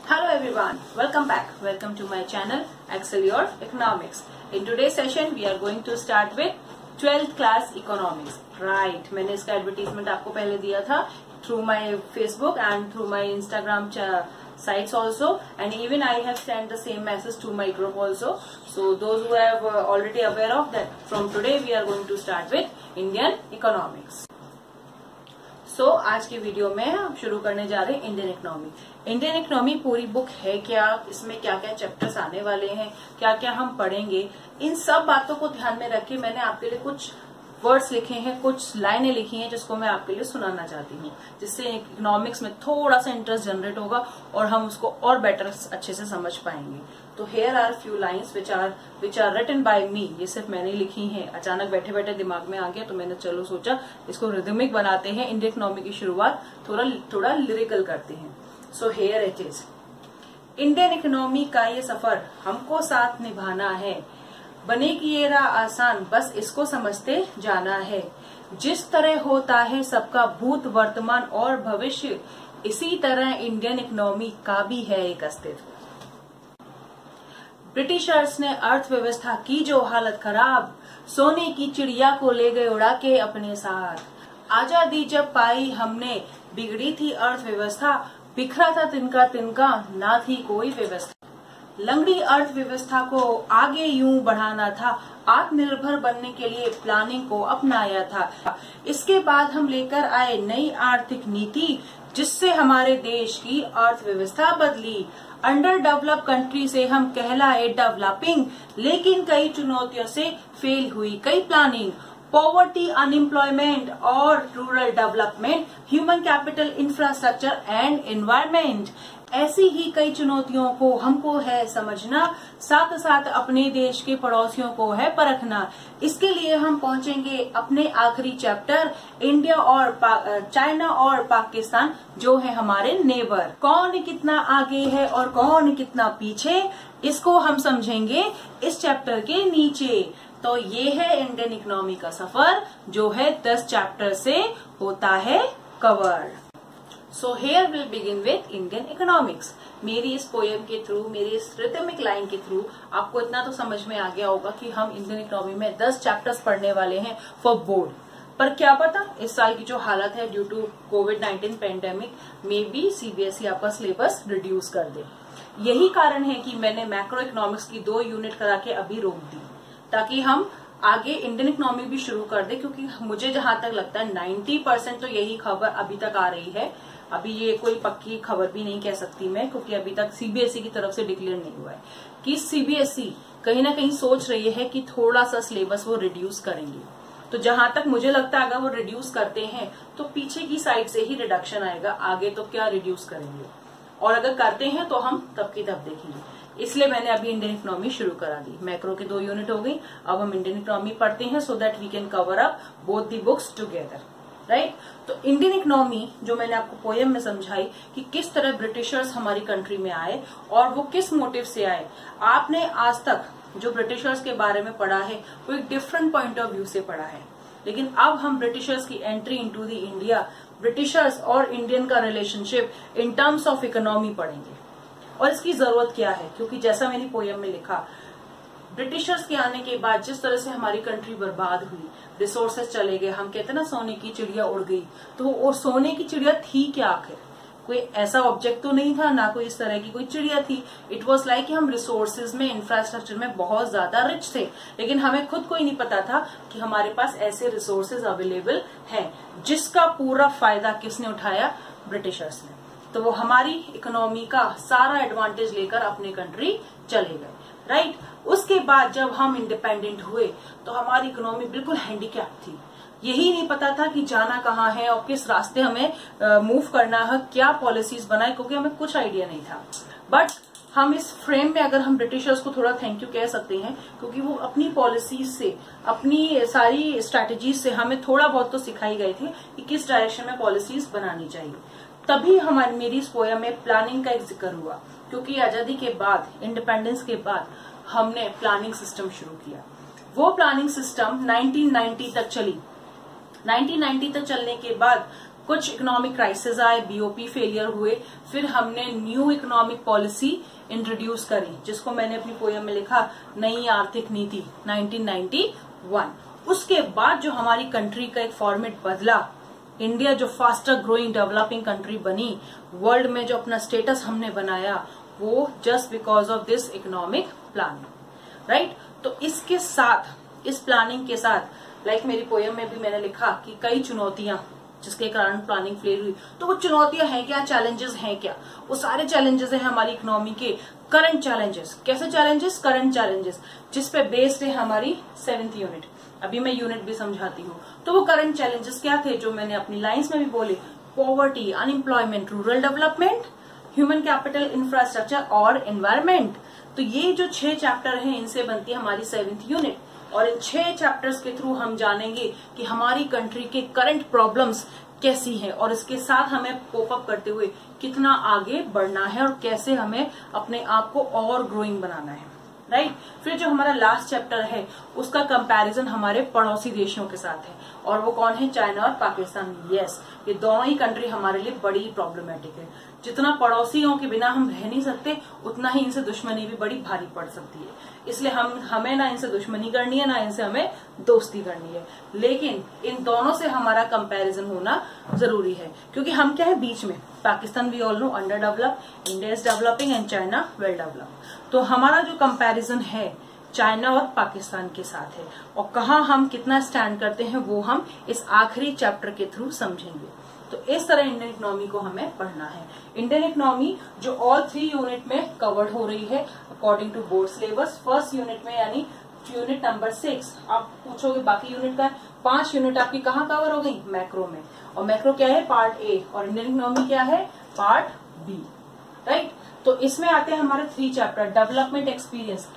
Hello everyone, welcome back. Welcome to my channel Excel Your Economics. In today's session we are going to start with 12th class economics. Right, मैंने इसका advertisement आपको पहले दिया था through my Facebook and through my Instagram sites also, and even I have sent the same message to my group also. So those who have already aware of that, from today we are going to start with Indian economics. सो आज की video में हम शुरू करने जा रहे हैं Indian economy. Indian economy पूरी बुक है क्या, इसमें क्या क्या चैप्टर्स आने वाले हैं, क्या क्या हम पढ़ेंगे, इन सब बातों को ध्यान में रख के मैंने आपके लिए कुछ वर्ड्स लिखे हैं, कुछ लाइनें लिखी हैं जिसको मैं आपके लिए सुनाना चाहती हूँ, जिससे इकोनॉमिक्स में थोड़ा सा इंटरेस्ट जनरेट होगा और हम उसको और बेटर अच्छे से समझ पाएंगे। तो here are few lines which are written by me. ये सिर्फ मैंने लिखी हैं, अचानक बैठे बैठे दिमाग में आ गया तो मैंने चलो सोचा इसको रिदमिक बनाते हैं। इंडियन इकोनॉमी की शुरुआत थोड़ा लिरिकल करते हैं। So here it is. Indian economy का ये सफर हमको साथ निभाना है, बनेगी ये राह आसान, बस इसको समझते जाना है। जिस तरह होता है सबका भूत वर्तमान और भविष्य, इसी तरह इंडियन इकोनॉमी का भी है एक अस्तित्व। ब्रिटिशर्स ने अर्थव्यवस्था की जो हालत खराब, सोने की चिड़िया को ले गए उड़ा के अपने साथ। आजादी जब पाई हमने, बिगड़ी थी अर्थव्यवस्था, बिखरा था तिनका तिनका, ना थी कोई व्यवस्था। लंगड़ी अर्थव्यवस्था को आगे यूं बढ़ाना था, आत्मनिर्भर बनने के लिए प्लानिंग को अपनाया था। इसके बाद हम लेकर आए नई आर्थिक नीति, जिससे हमारे देश की अर्थव्यवस्था बदली। अंडर डेवलप कंट्री से हम कहलाए डेवलपिंग, लेकिन कई चुनौतियों से फेल हुई कई प्लानिंग। पॉवर्टी, अनएम्प्लॉयमेंट और rural development, human capital, infrastructure and environment, ऐसी ही कई चुनौतियों को हमको है समझना, साथ साथ अपने देश के पड़ोसियों को है परखना। इसके लिए हम पहुंचेंगे अपने आखिरी चैप्टर, इंडिया और चाइना और पाकिस्तान जो है हमारे नेबर। कौन कितना आगे है और कौन कितना पीछे, इसको हम समझेंगे इस चैप्टर के नीचे। तो ये है इंडियन इकोनॉमी का सफर जो है 10 चैप्टर से होता है cover. So here will begin with Indian economics. मेरी इस पोएम के थ्रू, मेरी इस रिथमिक लाइन के थ्रू आपको इतना तो समझ में आ गया होगा कि हम इंडियन इकोनॉमी में 10 चैप्टर्स पढ़ने वाले हैं फॉर बोर्ड। पर क्या पता इस साल की जो हालत है ड्यू टू कोविड-19 पेंडेमिक, मे बी सीबीएसई आपका सिलेबस रिड्यूस कर दे। यही कारण है कि मैंने मैक्रो इकोनॉमिक्स की 2 यूनिट करा के अभी रोक दी, ताकि हम आगे इंडियन इकोनॉमी भी शुरू कर दे। क्योंकि मुझे जहां तक लगता है 90% तो यही खबर अभी तक आ रही है। अभी ये कोई पक्की खबर भी नहीं कह सकती मैं, क्योंकि अभी तक सीबीएसई की तरफ से डिक्लेयर नहीं हुआ है कि सीबीएसई कहीं ना कहीं सोच रही है कि थोड़ा सा सिलेबस वो रिड्यूस करेंगे। तो जहां तक मुझे लगता है अगर वो रिड्यूस करते हैं तो पीछे की साइड से ही रिडक्शन आएगा, आगे तो क्या रिड्यूस करेंगे। और अगर करते हैं तो हम तब की तब देखेंगे। इसलिए मैंने अभी इंडियन इकोनॉमी शुरू करा दी। मैक्रो की 2 यूनिट हो गई, अब हम इंडियन इकोनॉमी पढ़ते हैं so that we can cover up both the books together, right. तो इंडियन इकोनॉमी जो मैंने आपको पोएम में समझाई कि किस तरह ब्रिटिशर्स हमारी कंट्री में आए और वो किस मोटिव से आए। आपने आज तक जो ब्रिटिशर्स के बारे में पढ़ा है वो एक डिफरेंट पॉइंट ऑफ व्यू से पढ़ा है, लेकिन अब हम ब्रिटिशर्स की entry into the India, britishers और इंडियन का relationship in terms of economy पढ़ेंगे। और इसकी जरूरत क्या है, क्योंकि जैसा मैंने पोएम में लिखा, ब्रिटिशर्स के आने के बाद जिस तरह से हमारी कंट्री बर्बाद हुई, रिसोर्सेज चले गए, हम कहते हैं ना सोने की चिड़िया उड़ गई। तो वो सोने की चिड़िया थी क्या आखिर? कोई ऐसा ऑब्जेक्ट तो नहीं था, ना कोई इस तरह की कोई चिड़िया थी। इट वॉज लाइक हम रिसोर्सेज में, इंफ्रास्ट्रक्चर में बहुत ज्यादा रिच थे, लेकिन हमें खुद को ही नहीं पता था कि हमारे पास ऐसे रिसोर्सेज अवेलेबल हैं, जिसका पूरा फायदा किसने उठाया? ब्रिटिशर्स ने। तो वो हमारी इकोनॉमी का सारा एडवांटेज लेकर अपने कंट्री चले गए, राइट। उसके बाद जब हम इंडिपेंडेंट हुए तो हमारी इकोनॉमी बिल्कुल हैंडीकैप थी। यही नहीं पता था कि जाना कहाँ है और किस रास्ते हमें मूव करना है, क्या पॉलिसीज बनाए, क्योंकि हमें कुछ आइडिया नहीं था। बट हम इस फ्रेम में अगर हम ब्रिटिशर्स को थोड़ा थैंक यू कह सकते हैं, क्योंकि वो अपनी पॉलिसीज से, अपनी सारी स्ट्रैटेजीज से हमें थोड़ा बहुत तो सिखाई गई थी कि किस डायरेक्शन में पॉलिसीज बनानी चाहिए। तभी हमारी मेरी इस पोएम में प्लानिंग का एक जिक्र हुआ, क्योंकि आजादी के बाद, इंडिपेंडेंस के बाद हमने प्लानिंग सिस्टम शुरू किया। वो प्लानिंग सिस्टम 1990 तक चली। 1990 तक चलने के बाद कुछ इकोनॉमिक क्राइसिस आए, बीओपी फेलियर हुए, फिर हमने न्यू इकोनॉमिक पॉलिसी इंट्रोड्यूस करी, जिसको मैंने अपनी पोयम में लिखा नई आर्थिक नीति 1991। उसके बाद जो हमारी कंट्री का एक फॉर्मेट बदला, इंडिया जो फास्टर ग्रोइंग डेवलपिंग कंट्री बनी, वर्ल्ड में जो अपना स्टेटस हमने बनाया, वो just because of this economic planning, right. तो इसके साथ, इस प्लानिंग के साथ, लाइक मेरी पोयम में भी मैंने लिखा कि कई चुनौतियां जिसके कारण प्लानिंग फेल हुई, तो वो चुनौतियां हैं क्या, चैलेंजेस हैं क्या, वो सारे चैलेंजेस हैं हमारी इकोनॉमी के करंट चैलेंजेस। कैसे चैलेंजेस? करंट चैलेंजेस, जिसपे बेस्ड है हमारी 7th यूनिट। अभी मैं यूनिट भी समझाती हूँ। तो वो करंट चैलेंजेस क्या थे, जो मैंने अपनी लाइंस में भी बोले, poverty, unemployment, rural development, human capital, infrastructure और एनवायरमेंट। तो ये जो 6 चैप्टर हैं, इनसे बनती है हमारी 7th यूनिट। और इन 6 चैप्टर्स के थ्रू हम जानेंगे कि हमारी कंट्री के करंट प्रॉब्लम्स कैसी हैं, और इसके साथ हमें कोप अप करते हुए कितना आगे बढ़ना है, और कैसे हमें अपने आप को और ग्रोइंग बनाना है, राइट। फिर जो हमारा लास्ट चैप्टर है, उसका कंपैरिजन हमारे पड़ोसी देशों के साथ है, और वो कौन है? चाइना और पाकिस्तान। यस, ये दोनों ही कंट्री हमारे लिए बड़ी प्रॉब्लमेटिक है। जितना पड़ोसियों के बिना हम रह नहीं सकते, उतना ही इनसे दुश्मनी भी बड़ी भारी पड़ सकती है। इसलिए हमें ना इनसे दुश्मनी करनी है, ना इनसे हमें दोस्ती करनी है, लेकिन इन दोनों से हमारा कंपैरिजन होना जरूरी है, क्योंकि हम क्या है बीच में। Pakistan we all know under develop, India is developing and China well develop. तो हमारा जो कंपैरिजन है चाइना और पाकिस्तान के साथ है, और कहाँ हम कितना स्टैंड करते हैं वो हम इस आखिरी चैप्टर के थ्रू समझेंगे। तो इस तरह इंडियन इकोनॉमी को हमें पढ़ना है। इंडियन इकोनॉमी जो ऑल 3 यूनिट में कवर्ड हो रही है according to board syllabus. First unit में यानी यूनिट नंबर 6, आप पूछोगे बाकी यूनिट का, 5 यूनिट आपकी कहाँ कवर हो गई? मैक्रो में। और मैक्रो क्या है? Part A. और इंडियन इकोनॉमी क्या है? Part B, right. तो इसमें आते हैं हमारे 3 चैप्टर। डेवलपमेंट एक्सपीरियंस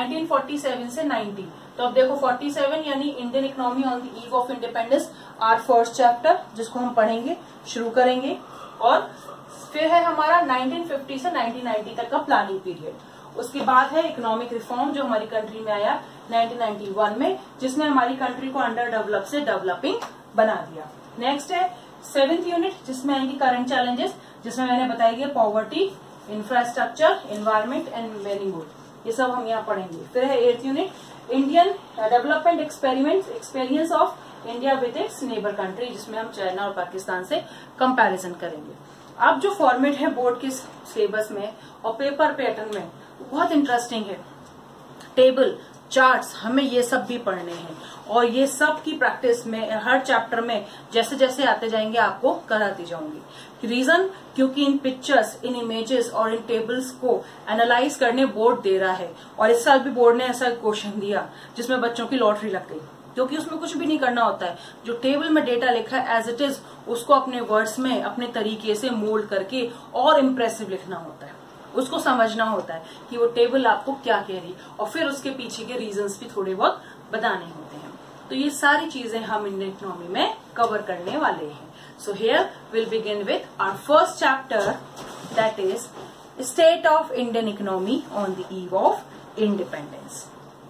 1947 से 90। तो अब देखो 47 यानी Indian economy on the eve of independence, our first chapter, जिसको हम पढ़ेंगे, शुरू करेंगे। और फिर है हमारा 1950 से 1990 तक का प्लानिंग पीरियड। उसके बाद है इकोनॉमिक रिफॉर्म, जो हमारी कंट्री में आया 1991 में, जिसने हमारी कंट्री को अंडर डेवलप से डेवलपिंग बना दिया। नेक्स्ट है 7th यूनिट, जिसमें आएंगे करंट चैलेंजेस, जिसमें मैंने बताई poverty, infrastructure, environment and many more, ये सब हम यहाँ पढ़ेंगे। फिर है 8th unit, Indian development experience of India with its neighbour country, जिसमें हम चाइना और पाकिस्तान से कंपैरिजन करेंगे। अब जो फॉर्मेट है बोर्ड के सिलेबस में और पेपर पैटर्न में, बहुत इंटरेस्टिंग है। टेबल, चार्ट्स, हमें ये सब भी पढ़ने हैं, और ये सब की प्रैक्टिस में हर चैप्टर में जैसे जैसे आते जाएंगे आपको कराती जाऊंगी। रीजन, क्योंकि इन पिक्चर्स, इन इमेजेस और इन टेबल्स को एनालाइज करने बोर्ड दे रहा है। और इस साल भी बोर्ड ने ऐसा क्वेश्चन दिया जिसमें बच्चों की लॉटरी लग गई, क्योंकि उसमें कुछ भी नहीं करना होता है। जो टेबल में डेटा लिखा है एज इट इज, उसको अपने वर्ड्स में अपने तरीके से मोल्ड करके और इम्प्रेसिव लिखना होता है। उसको समझना होता है कि वो टेबल आपको क्या कह रही, और फिर उसके पीछे के रीजंस भी थोड़े बहुत बताने होते हैं। तो ये सारी चीजें हम इंडियन इकोनॉमी में कवर करने वाले हैं। So here will begin with our first chapter, that is state of Indian economy on the eve of independence.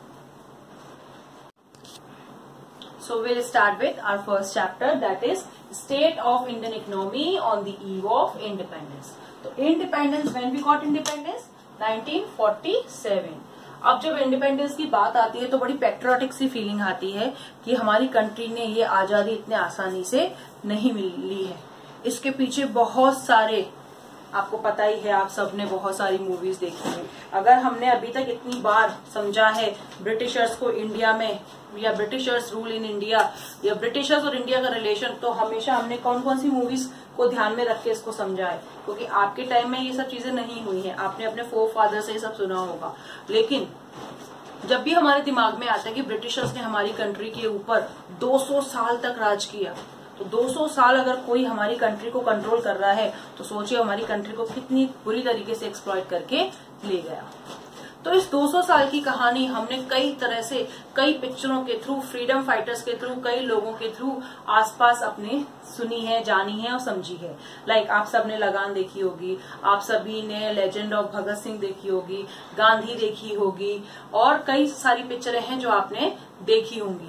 So we'll start with our first chapter, that is state of Indian economy on the eve of independence. तो independence, when we got independence? 1947. अब जब independence की बात आती है तो बड़ी patriotic सी feeling आती है कि हमारी कंट्री ने ये आजादी इतने आसानी से नहीं मिली है। इसके पीछे बहुत सारे, आपको पता ही है, आप सबने बहुत सारी मूवीज देखी है। अगर हमने अभी तक इतनी बार समझा है ब्रिटिशर्स को इंडिया में, या ब्रिटिशर्स रूल इन इंडिया, या ब्रिटिशर्स और इंडिया का रिलेशन, तो हमेशा हमने कौन कौन सी मूवीज को ध्यान में रख के इसको समझा है, क्योंकि आपके टाइम में ये सब चीजें नहीं हुई हैं। आपने अपने फोर फादर से ये सब सुना होगा। लेकिन जब भी हमारे दिमाग में आता है कि ब्रिटिशर्स ने हमारी कंट्री के ऊपर 200 साल तक राज किया, तो 200 साल अगर कोई हमारी कंट्री को कंट्रोल कर रहा है, तो सोचिए हमारी कंट्री को कितनी बुरी तरीके से एक्सप्लॉइट करके ले गया। तो इस 200 साल की कहानी हमने कई तरह से, कई पिक्चरों के थ्रू, फ्रीडम फाइटर्स के थ्रू, कई लोगों के थ्रू आसपास अपने सुनी है, जानी है और समझी है। लाइक आप सबने लगान देखी होगी, आप सभी ने लेजेंड ऑफ भगत सिंह देखी होगी, गांधी देखी होगी, और कई सारी पिक्चरें हैं जो आपने देखी होंगी।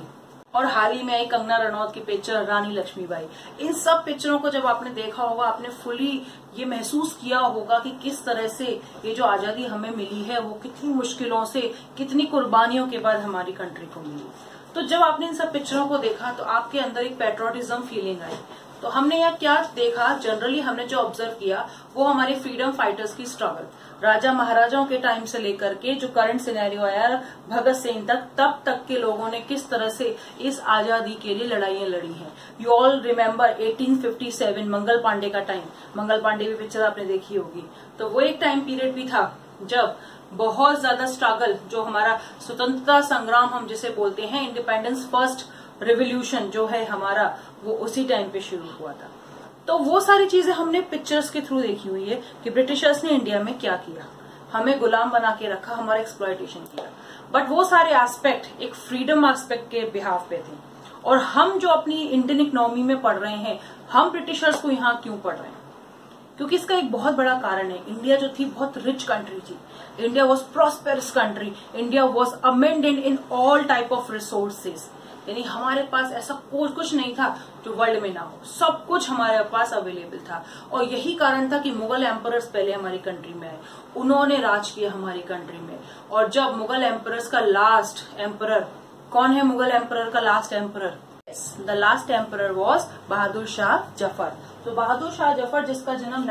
और हाल ही में आई कंगना रनौत की पिक्चर रानी लक्ष्मीबाई। इन सब पिक्चरों को जब आपने देखा होगा, आपने फुली ये महसूस किया होगा कि किस तरह से ये जो आजादी हमें मिली है वो कितनी मुश्किलों से, कितनी कुर्बानियों के बाद हमारी कंट्री को मिली। तो जब आपने इन सब पिक्चरों को देखा तो आपके अंदर एक पैट्रियोटिज्म फीलिंग आई। तो हमने यहाँ क्या देखा, जनरली हमने जो ऑब्जर्व किया वो हमारे फ्रीडम फाइटर्स की स्ट्रगल, राजा महाराजाओं के टाइम से लेकर के जो करंट सिनेरियो आया भगत सिंह तक, तब तक के लोगों ने किस तरह से इस आजादी के लिए लड़ाइयां लड़ी हैं। You all remember 1857 Mangal Pandey का टाइम। मंगल पांडे की पिक्चर आपने देखी होगी। तो वो एक टाइम पीरियड भी था जब बहुत ज्यादा स्ट्रगल, जो हमारा स्वतंत्रता संग्राम हम जिसे बोलते हैं, इंडिपेंडेंस फर्स्ट रिवोल्यूशन जो है हमारा, वो उसी टाइम पे शुरू हुआ था। तो वो सारी चीजें हमने पिक्चर्स के थ्रू देखी हुई है कि ब्रिटिशर्स ने इंडिया में क्या किया, हमें गुलाम बना के रखा, हमारा एक्सप्लॉयटेशन किया। बट वो सारे एस्पेक्ट एक फ्रीडम एस्पेक्ट के बिहाफ पे थे। और हम जो अपनी इंडियन इकोनॉमी में पढ़ रहे हैं, हम ब्रिटिशर्स को यहाँ क्यों पढ़ रहे हैं? क्योंकि इसका एक बहुत बड़ा कारण है, इंडिया जो थी बहुत रिच कंट्री थी, India was prosperous country, India was amended in all type of resources. यानी हमारे पास ऐसा कुछ नहीं था जो वर्ल्ड में ना हो, सब कुछ हमारे पास अवेलेबल था। और यही कारण था कि मुगल एम्परर्स पहले हमारी कंट्री में आए, उन्होंने राज किया हमारी कंट्री में। और जब मुगल एम्परर्स का लास्ट एम्परर कौन है, मुगल एम्परर का last emperor, the last emperor was Bahadur Shah Zafar. तो बहादुर शाह जफर जिसका जन्म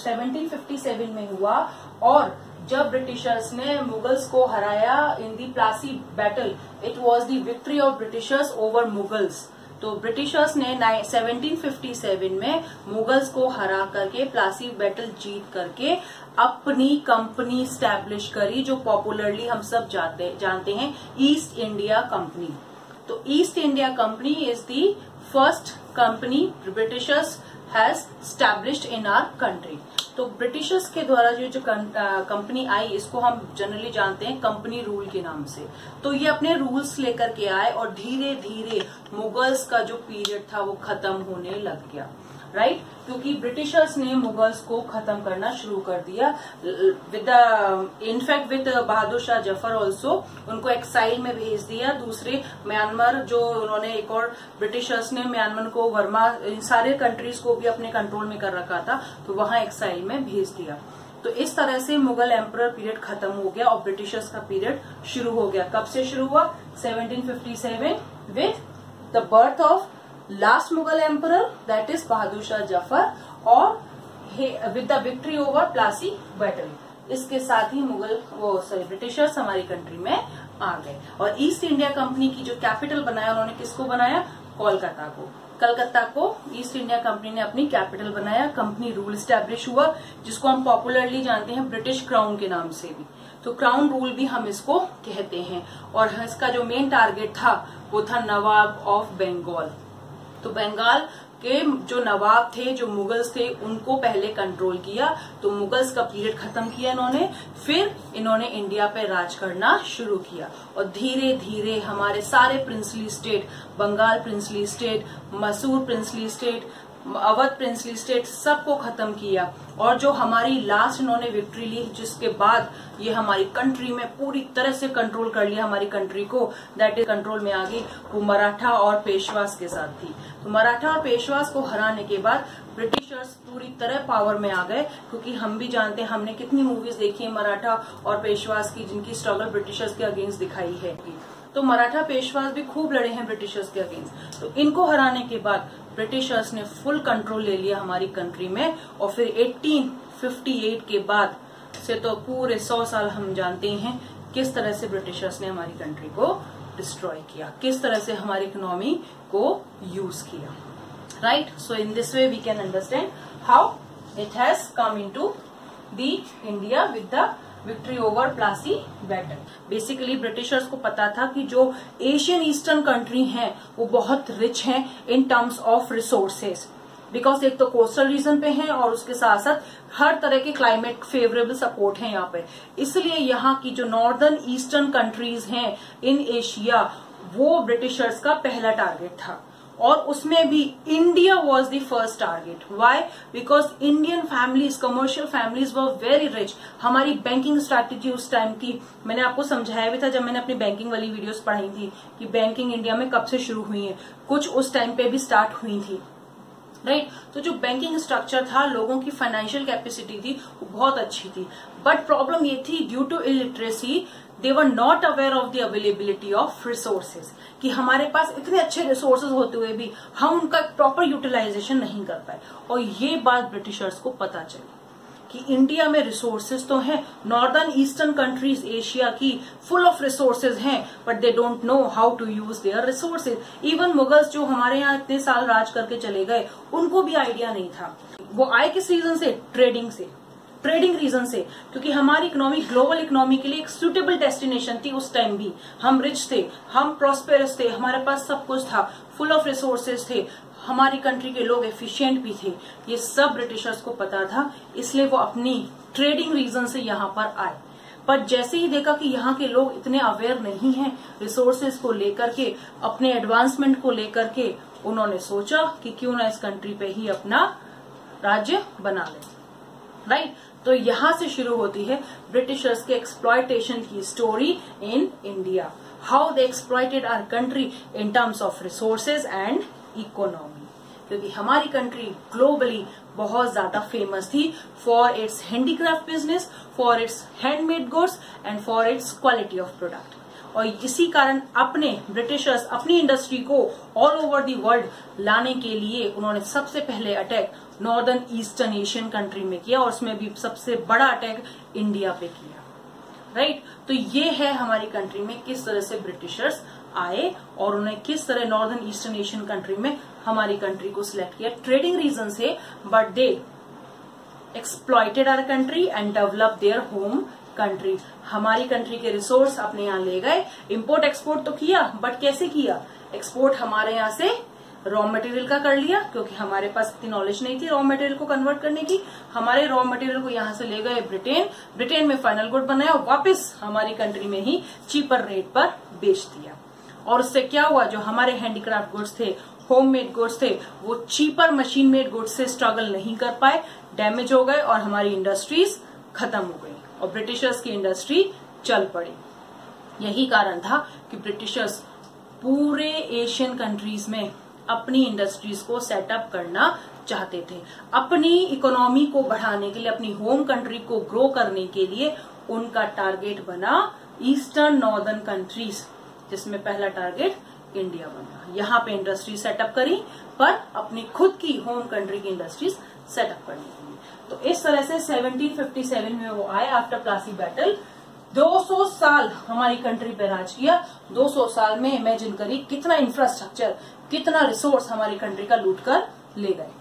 1757 में हुआ, और जब ब्रिटिशर्स ने मुगल्स को हराया in the Plassey battle, it was the victory of britishers over Mughals. तो ब्रिटिशर्स ने 1757 में मुगल्स को हरा करके, प्लासी बैटल जीत करके अपनी कंपनी स्टैब्लिश करी, जो पॉपुलरली हम सब जानते हैं ईस्ट इंडिया कंपनी। तो East India company is the first company britishers has established in our country. तो ब्रिटिशर्स के द्वारा जो कंपनी आई, इसको हम जनरली जानते हैं कंपनी रूल के नाम से। तो ये अपने रूल्स लेकर के आए और धीरे धीरे मुगल्स का जो पीरियड था वो खत्म होने लग गया, राइट। क्योंकि ब्रिटिशर्स ने मुगल्स को खत्म करना शुरू कर दिया, in fact with Bahadur Shah Zafar also, उनको एक्साइल में भेज दिया। दूसरे म्यांमार, जो उन्होंने एक और ब्रिटिशर्स ने म्यांमार को, वर्मा, इन सारे कंट्रीज को भी अपने कंट्रोल में कर रखा था, तो वहां एक्साइल में भेज दिया। तो इस तरह से मुगल एम्परर पीरियड खत्म हो गया और ब्रिटिशर्स का पीरियड शुरू हो गया। कब से शुरू हुआ? 1757 with the birth of last Mughal emperor, that is Bahadur Shah Zafar, और with the victory over Plassey battle. इसके साथ ही ब्रिटिशर्स हमारी कंट्री में आ गए। और ईस्ट इंडिया कंपनी की जो कैपिटल बनाया, उन्होंने किसको बनाया? कोलकाता को। कलकत्ता को ईस्ट इंडिया कंपनी ने अपनी कैपिटल बनाया, कंपनी रूल स्टैब्लिश हुआ, जिसको हम पॉपुलरली जानते हैं ब्रिटिश क्राउन के नाम से भी। तो क्राउन रूल भी हम इसको कहते हैं। और इसका जो मेन टारगेट था वो था नवाब ऑफ बंगाल। तो बंगाल के जो नवाब थे, जो मुगल्स थे, उनको पहले कंट्रोल किया। तो मुगल्स का पीरियड खत्म किया इन्होंने, फिर इन्होंने इंडिया पे राज करना शुरू किया। और धीरे धीरे हमारे सारे princely state, Bengal princely state, Mysore princely state, Awadh princely state, सबको खत्म किया। और जो हमारी लास्ट इन्होंने विक्ट्री ली, जिसके बाद ये हमारी कंट्री में पूरी तरह से कंट्रोल कर लिया हमारी कंट्री को, दैट इज कंट्रोल में आ गई, वो मराठा और पेशवास के साथ थी। तो मराठा और पेशवास को हराने के बाद ब्रिटिशर्स पूरी तरह पावर में आ गए। क्योंकि हम भी जानते हैं, हमने कितनी मूवीज देखी है मराठा और पेशवास की, जिनकी स्ट्रगल ब्रिटिशर्स के अगेंस्ट दिखाई है। तो मराठा पेशवास भी खूब लड़े हैं ब्रिटिशर्स के अगेंस्ट। तो इनको हराने के बाद ब्रिटिशर्स ने फुल कंट्रोल ले लिया हमारी कंट्री में। और फिर 1858 के बाद से तो पूरे 100 साल हम जानते हैं किस तरह से ब्रिटिशर्स ने हमारी कंट्री को डिस्ट्रॉय किया, किस तरह से हमारी इकोनॉमी को यूज किया, right. So in this way we can understand how it has come into the India with the victory over Plassey battle. Basically britishers को पता था कि जो एशियन ईस्टर्न कंट्री हैं वो बहुत रिच हैं in terms of resources, because एक तो कोस्टल रीजन पे हैं और उसके साथ साथ हर तरह के क्लाइमेट फेवरेबल सपोर्ट है यहाँ पे। इसलिए यहाँ की जो नॉर्दर्न ईस्टर्न कंट्रीज हैं इन एशिया, वो ब्रिटिशर्स का पहला टारगेट था। और उसमें भी India was the first target. Why? Because Indian families, commercial families were very rich. हमारी बैंकिंग स्ट्रैटेजी उस टाइम की मैंने आपको समझाया भी था जब मैंने अपनी बैंकिंग वाली वीडियोस पढ़ाई थी कि बैंकिंग इंडिया में कब से शुरू हुई है, कुछ उस टाइम पे भी स्टार्ट हुई थी, राइट। तो जो बैंकिंग स्ट्रक्चर था, लोगों की फाइनेंशियल कैपेसिटी थी, वो बहुत अच्छी थी। बट प्रॉब्लम ये थी, due to illiteracy they were not aware of the availability of resources, कि हमारे पास इतने अच्छे रिसोर्सेज होते हुए भी हम उनका प्रॉपर यूटिलाइजेशन नहीं कर पाए। और ये बात ब्रिटिशर्स को पता चली कि इंडिया में रिसोर्सेज तो हैं, नॉर्दर्न ईस्टर्न कंट्रीज एशिया की फुल ऑफ रिसोर्सेज हैं, but they don't know how to use their resources. Even Mughals जो हमारे यहाँ इतने साल राज करके चले गए, उनको भी आइडिया नहीं था। वो आए किस रीजन से? ट्रेडिंग रीजन से, क्योंकि हमारी इकोनॉमी ग्लोबल इकोनॉमी के लिए एक सुटेबल डेस्टिनेशन थी। उस टाइम भी हम रिच थे, हम प्रॉस्पेरस थे, हमारे पास सब कुछ था, फुल ऑफ रिसोर्सेज थे, हमारी कंट्री के लोग एफिशिएंट भी थे। ये सब ब्रिटिशर्स को पता था, इसलिए वो अपनी ट्रेडिंग रीजन से यहाँ पर आए। पर जैसे ही देखा कि यहाँ के लोग इतने अवेयर नहीं हैं रिसोर्सेज को लेकर के, अपने एडवांसमेंट को लेकर के, उन्होंने सोचा कि क्यों ना इस कंट्री पे ही अपना राज्य बना ले, राइट। तो यहां से शुरू होती है ब्रिटिशर्स के एक्सप्लॉयटेशन की story in India, how they exploited our country in terms of resources and economy. क्योंकि हमारी कंट्री ग्लोबली बहुत ज्यादा फेमस थी for its handicraft business, for its handmade goods and for its quality of product. और इसी कारण अपने Britishers अपनी इंडस्ट्री को ऑल ओवर दी वर्ल्ड लाने के लिए उन्होंने सबसे पहले attack northern eastern Asian country में किया, और उसमें भी सबसे बड़ा अटैक इंडिया पे किया, राइट। तो ये है हमारी कंट्री में किस तरह से ब्रिटिशर्स आए और उन्हें किस तरह नॉर्दर्न ईस्टर्न एशियन कंट्री में हमारी कंट्री को सिलेक्ट किया ट्रेडिंग रीजन से, but they exploited our country and develop their home country. हमारी कंट्री के रिसोर्स अपने यहाँ ले गए, इंपोर्ट एक्सपोर्ट तो किया, बट कैसे किया? एक्सपोर्ट हमारे यहाँ से रॉ मटेरियल का कर लिया, क्योंकि हमारे पास इतनी नॉलेज नहीं थी रॉ मटेरियल को कन्वर्ट करने की। हमारे रॉ मटेरियल को यहाँ से ले गए ब्रिटेन में फाइनल गुड बनाया और वापस हमारी कंट्री में ही चीपर रेट पर बेच दिया। और उससे क्या हुआ, जो हमारे हैंडीक्राफ्ट गुड्स थे, होममेड गुड्स थे, वो चीपर मशीन मेड गुड्स से स्ट्रगल नहीं कर पाए, डैमेज हो गए और हमारी इंडस्ट्रीज खत्म हो गई और ब्रिटिशर्स की इंडस्ट्री चल पड़ी। यही कारण था कि ब्रिटिशर्स पूरे एशियन कंट्रीज में अपनी इंडस्ट्रीज को सेटअप करना चाहते थे। अपनी इकोनॉमी को बढ़ाने के लिए, अपनी होम कंट्री को ग्रो करने के लिए उनका टारगेट बना ईस्टर्न नॉर्दर्न कंट्रीज, जिसमें पहला टारगेट इंडिया बना। यहाँ पे इंडस्ट्री सेटअप करी, पर अपनी खुद की होम कंट्री की इंडस्ट्रीज सेटअप करने के लिए। तो इस तरह से 1757 में वो आए आफ्टर प्लासी बैटल। 200 साल हमारी कंट्री पे राज किया। 200 साल में इमेजिन करी कितना इंफ्रास्ट्रक्चर, कितना रिसोर्स हमारी कंट्री का लूट कर ले गए।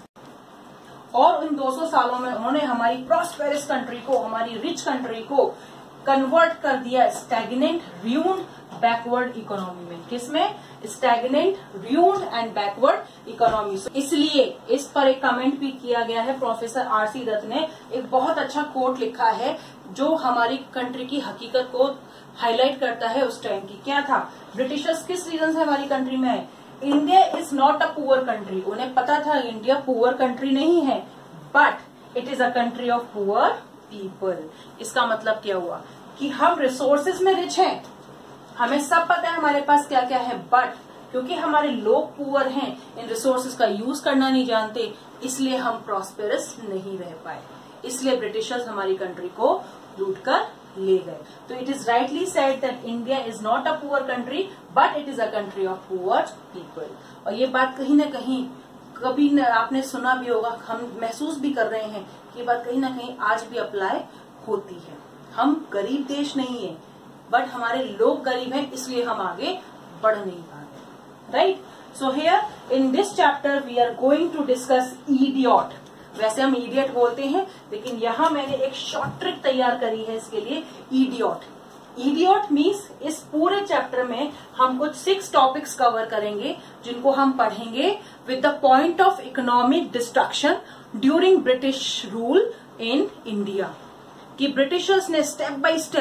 और इन 200 सालों में उन्होंने हमारी प्रॉस्पेरस कंट्री को, हमारी रिच कंट्री को कन्वर्ट कर दिया स्टैग्नेंट, र्यून्ड, बैकवर्ड इकोनॉमी में। किसमें? Stagnant, ruined and backward economy. इसलिए इस पर एक कमेंट भी किया गया है, प्रोफेसर आर.सी. दत्त ने एक बहुत अच्छा कोट लिखा है जो हमारी कंट्री की हकीकत को हाईलाइट करता है उस टाइम की। क्या था? ब्रिटिशर्स किस रीजन से हमारी कंट्री में आए? India is not a poor country. उन्हें पता था इंडिया पुअर कंट्री नहीं है, but it is a country of poor people. इसका मतलब क्या हुआ कि हम रिसोर्सेज में रिच हैं, हमें सब पता है हमारे पास क्या क्या है, बट क्योंकि हमारे लोग पुअर हैं, इन रिसोर्सेज का यूज करना नहीं जानते, इसलिए हम प्रॉस्पेरस नहीं रह पाए। इसलिए ब्रिटिशर्स हमारी कंट्री को लूट कर ले गए। तो it is rightly said that India is not a poor country but it is a country of poor people. और ये बात कहीं ना कहीं कभी आपने सुना भी होगा, हम महसूस भी कर रहे हैं कि ये बात कहीं ना कहीं आज भी अप्लाई होती है। हम गरीब देश नहीं है, बट हमारे लोग गरीब हैं, इसलिए हम आगे बढ़ नहीं पा रहे, right. So here in this chapter we are going to discuss idiot. वैसे हम इडियट बोलते हैं, लेकिन यहाँ मैंने एक शॉर्ट ट्रिक तैयार करी है इसके लिए, इडियट। इडियट मीन्स इस पूरे चैप्टर में हम कुछ 6 टॉपिक्स कवर करेंगे, जिनको हम पढ़ेंगे with the point of economic destruction during British rule in India. कि ब्रिटिशर्स ने स्टेप बाय स्टेप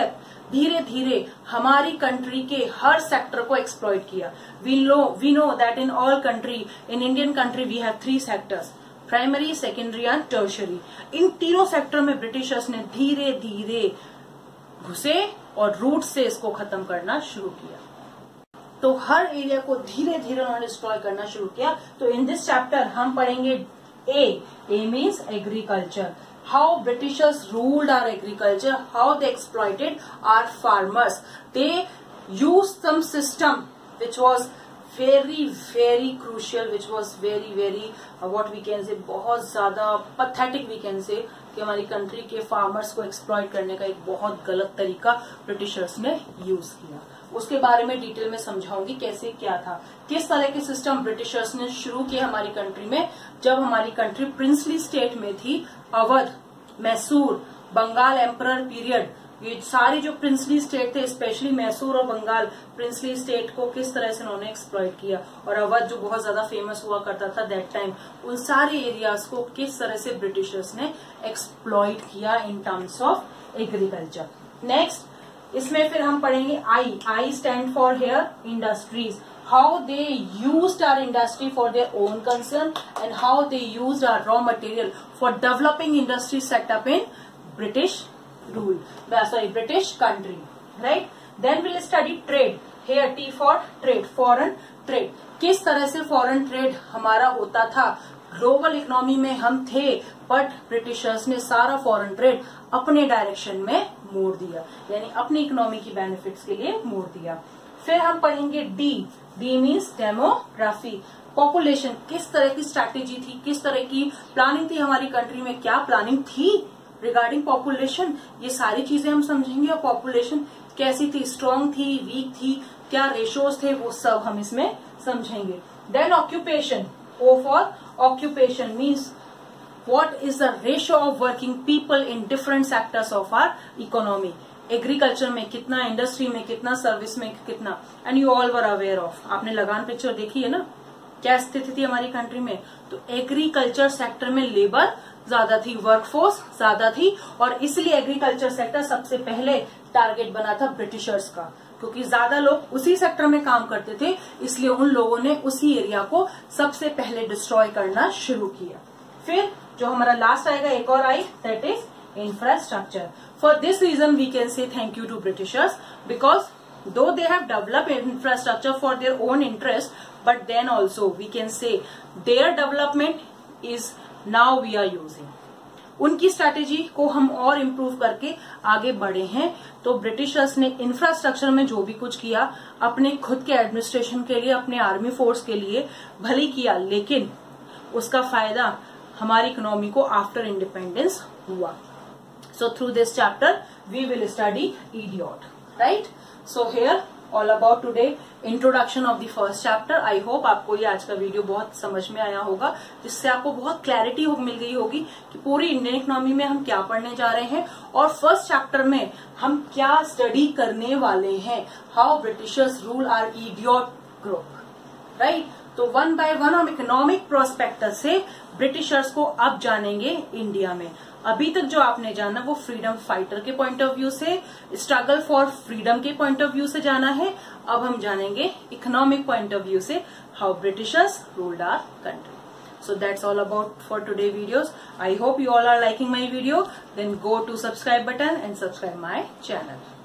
धीरे धीरे हमारी कंट्री के हर सेक्टर को एक्सप्लॉइट किया। We know that in all country, in Indian country we have 3 sectors, primary, secondary and tertiary. इन तीनों सेक्टर में ब्रिटिशर्स ने धीरे धीरे घुसे और रूट से इसको खत्म करना शुरू किया। तो हर एरिया को धीरे धीरे उन्होंने डिस्ट्रॉय करना शुरू किया। तो इन दिस चैप्टर हम पढ़ेंगे A means agriculture, how britishers ruled our agriculture, how they exploited our farmers, they use some system which was very very crucial, which was very very what we can say, बहुत ज्यादा pathetic we can से, कि हमारी country के farmers को exploit करने का एक बहुत गलत तरीका ब्रिटिशर्स ने यूज किया। उसके बारे में डिटेल में समझाऊंगी कैसे क्या था, किस तरह के सिस्टम ब्रिटिशर्स ने शुरू किए हमारी कंट्री में, जब हमारी कंट्री प्रिंसली स्टेट में थी। अवध, मैसूर, बंगाल एम्परर पीरियड, ये सारी जो प्रिंसली स्टेट थे, स्पेशली मैसूर और बंगाल प्रिंसली स्टेट को किस तरह से उन्होंने एक्सप्लॉइट किया, और अवध जो बहुत ज्यादा फेमस हुआ करता था दैट टाइम, उन सारे एरियाज को किस तरह से ब्रिटिशर्स ने एक्सप्लॉइट किया in terms of agriculture. Next इसमें फिर हम पढ़ेंगे I stand for here industries, how they used our industry for their own concern and how they used our raw material for developing industry setup in British British country, right? Then we'll study trade. Here T for trade, foreign trade. किस तरह से foreign trade हमारा होता था। Global economy में हम थे, but Britishers ने सारा फॉरेन ट्रेड अपने डायरेक्शन में मोड़ दिया, यानी अपनी इकोनॉमी की बेनिफिट्स के लिए मोड़ दिया। फिर हम पढ़ेंगे डी मीन्स डेमोग्राफी, पॉपुलेशन, किस तरह की स्ट्रैटेजी थी, किस तरह की प्लानिंग थी हमारी कंट्री में, क्या प्लानिंग थी रिगार्डिंग पॉपुलेशन, ये सारी चीजें हम समझेंगे। और पॉपुलेशन कैसी थी, स्ट्रांग थी, वीक थी, क्या रेशियोज थे, वो सब हम इसमें समझेंगे। Then occupation, O for occupation means what is the ratio of working people in different sectors of our economy, agriculture में कितना, इंडस्ट्री में कितना, सर्विस में कितना, and you all were aware of, आपने लगान पिक्चर देखी है ना, क्या स्थिति थी हमारी कंट्री में। तो एग्रीकल्चर सेक्टर में लेबर ज्यादा थी, वर्कफोर्स ज्यादा थी, और इसलिए एग्रीकल्चर सेक्टर सबसे पहले टारगेट बना था ब्रिटिशर्स का, क्योंकि ज्यादा लोग उसी सेक्टर में काम करते थे, इसलिए उन लोगों ने उसी एरिया को सबसे पहले डिस्ट्रॉय करना शुरू किया। फिर जो हमारा लास्ट आएगा एक और I, that is infrastructure. For this reason we can say thank you to britishers, because though they have developed infrastructure for their own interest, but then also we can say their development is now we are using. उनकी strategy को हम और improve करके आगे बढ़े हैं। तो britishers ने इंफ्रास्ट्रक्चर में जो भी कुछ किया अपने खुद के एडमिनिस्ट्रेशन के लिए, अपने आर्मी फोर्स के लिए भले किया, लेकिन उसका फायदा हमारी इकोनॉमी को आफ्टर इंडिपेंडेंस हुआ। So through this chapter we will study idiot, right? So here all about today introduction of the first chapter. I hope आपको ये आज का वीडियो बहुत समझ में आया होगा, जिससे आपको बहुत क्लैरिटी मिल गई होगी कि पूरी इंडियन इकोनॉमी में हम क्या पढ़ने जा रहे हैं और फर्स्ट चैप्टर में हम क्या स्टडी करने वाले हैं, how britishers rule our idiot group, right? तो वन बाय वन हम इकोनॉमिक प्रोस्पेक्टर से ब्रिटिशर्स को अब जानेंगे इंडिया में। अभी तक जो आपने जाना वो फ्रीडम फाइटर के पॉइंट ऑफ व्यू से, स्ट्रगल फॉर फ्रीडम के पॉइंट ऑफ व्यू से जाना है। अब हम जानेंगे इकोनॉमिक पॉइंट ऑफ व्यू से how britishers ruled our country. So that's all about for today videos. I hope you all are liking my video. Then go to subscribe button and subscribe my channel.